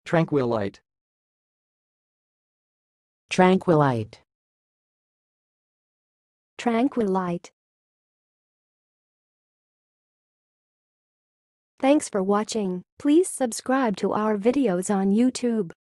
tranquilite, tranquilite, tranquilite. Thanks for watching. Please subscribe to our videos on YouTube.